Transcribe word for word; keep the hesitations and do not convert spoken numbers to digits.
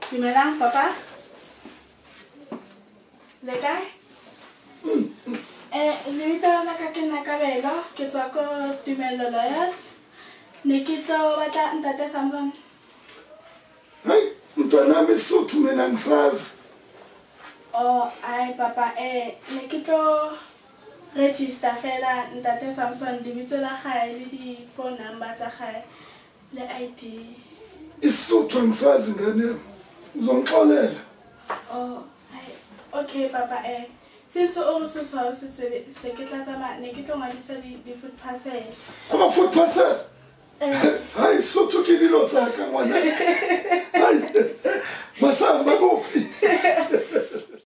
Dumelang, papa. Le kae? Eh, lebitso la ka ke nna Kabelo, ke tswa ko Tumelo Lawyers. Ne ke tlo batla ntate Samson. Hayi, mntwana Mesotho mina ngisazi. Oh, ai papa, eh, ne ke tlo register fela ntate Samson lebitso la gae le di phone number tsa gae le I D. Isotho ngisazi ngane. Uzongixolela. Oh, ai. Okay papa, eh. Since o so so se se ke tla tsama ne ke tlo ngadisa di di food parcel. Ama food parcel. Eh, Hayi, Sotho ke dilo tsa ka ngwana. Hayi. Masamba kophi?